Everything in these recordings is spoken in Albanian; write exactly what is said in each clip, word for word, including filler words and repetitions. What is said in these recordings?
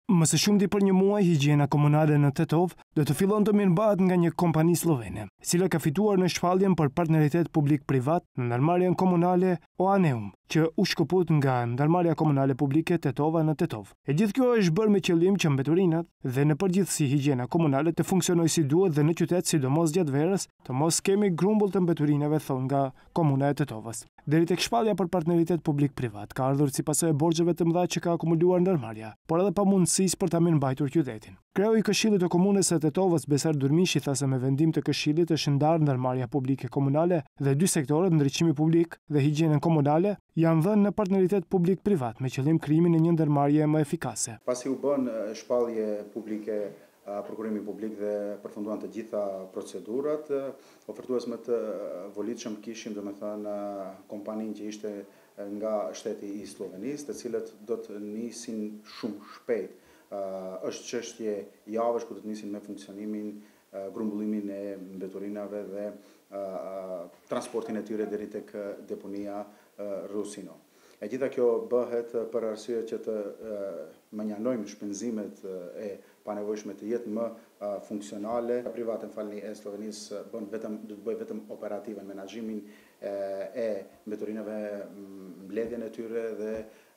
Më së shumti për një muaj, higjiena komunale në Tetov do të fillon të mirëmbahet nga një kompani slovene, e cila ka fituar në shpalljen për partneritet publik-privat në ndarmarrjen komunale Oaneum, që u shkëput nga ndarmarrja komunale publike Tetova në Tetov. E gjithë kjo është bërë me qëllim që mbeturinat dhe në përgjithësi higjiena komunale të funksionojë si duhet dhe në qytet, sidomos gjatë verës, të mos kemi grumbull të mbeturinave, thon nga komuna e Tetovës. Deri tek shpallja për partneritet publik-privat ka ardhur si pasojë e borxheve të mëdha që ka akumuluar ndarmarrja, por edhe pamundësisë për ta mirëmbajtur qytetin. Kreu i Këshillit të Komunës së Tetovës, Besar Durmishi, tha se me vendim të Këshillit është ndarë ndarmarrja publike komunale dhe dy sektorët, ndriçimi publik dhe higjienën komunale, janë dhënë në partneritet publik-privat me qëllim krijimin e një ndarmarrje më efikase. Pasi u bën shpallje publike, prokurimi publik dhe përfunduan të gjitha procedurat, ofertues më të volitshëm kishin, domethënë, kompaninë që ishte nga shteti i Slovenisë, të cilët do të nisin shumë shpejt. Uh, është çështje javësh ku do të nisin me funksionimin, uh, grumbullimin e mbeturinave dhe uh, transportin e tyre deri tek deponia uh, Rusino. E gjitha kjo bëhet për arsye që të uh, menjanojmë shpenzimet uh, e panevojshme të jetë më uh, funksionale. Private, falni, e Slovenisë bën vetëm do të bëjë vetëm operative, menaxhimin uh, e mbeturinave, mbledhjen e tyre dhe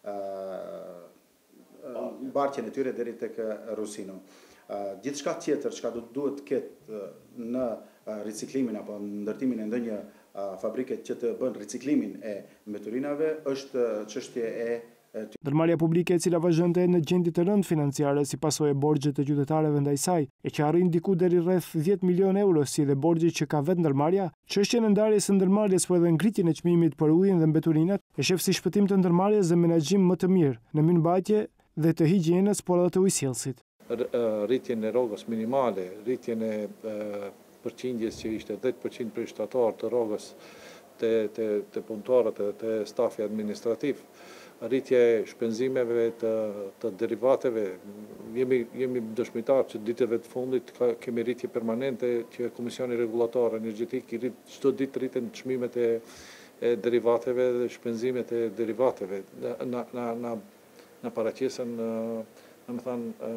uh, mbartjen e tyre deri tek Rusino. Gjithçka tjetër çka do duhet të ketë në riciklimin apo ndërtimin e ndonjë fabrike që të bën riciklimin e mbeturinave është çështje e Ndërmarrja publike, e cila vazhdonte në gjendje të rëndë financiare si pasojë e borxhet të qytetarëve ndaj saj, e që arrin diku deri rreth dhjetë milionë euro, si dhe borxhi që ka vetë ndërmarrja, çështjen e ndarjes së ndërmarrjes po edhe ngritjen e çmimit për ujin dhe mbeturinat, e shef si shpëtim të ndërmarrjes dhe menaxhim më të mirë në mirëmbajtje dhe të higjienës, por edhe të ujësjellësit. Rritjen e rrogës minimale, rritjen e përqindjes që ishte dhjetë përqind për shtatarë të rrogës të, të, të punëtorët dhe të stafi administrativ, rritje e shpenzimeve të, të derivateve, jemi, jemi dëshmitar që ditëve të fundit ka, kemi rritje permanente që Komisioni Regulator Energjetik i rrit, çdo ditë rriten çmimet e, e derivateve dhe shpenzimet e derivateve. Na, na, na, na paraqesen, në më thanë,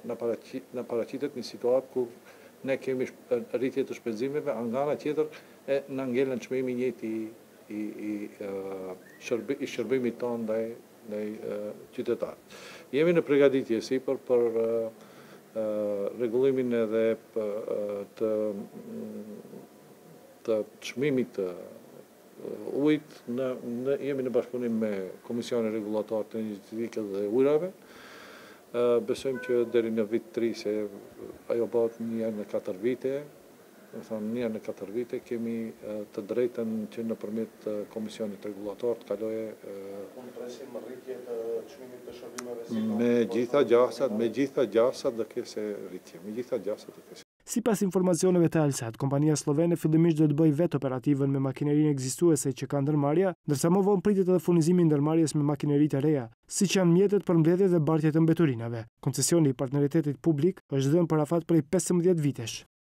në paraqitet një situatë ku ne kemi rritje të shpenzimeve, nga ana tjetër e në ngelen çmimi i njëjtë i, i, i, shërbi, i shërbimit tonë ndaj, ndaj qytetarët. Jemi në përgatitje si për, për rregullimin edhe të, të çmimit të ujit, në, në, jemi në bashkëpunim me Komisionin Regulator të Energjetikës dhe Ujrave. Uh, besojmë që deri në vit tri, se ajo bëhet një herë në katër vite, do thonë një herë në katër vite kemi uh, të drejtën që nëpërmjet uh, Komisionit Regulator të kalojë uh, presim rritje të çmimit të shërbimeve me gjitha gjasat, me gjitha gjasat do kese rritje, me gjitha gjasat do kese. Sipas informacioneve të Alsat, kompania slovene fillimisht do të bëjë vetë operativën me makinerinë ekzistuese që ka ndërmarrja, ndërsa më vonë pritet edhe furnizimi i ndërmarrjes me makineri të reja, siç janë mjetet për mbledhje dhe bartje të mbeturinave. Koncesioni i partneritetit publik është dhënë për afat prej pesëmbëdhjetë vitesh.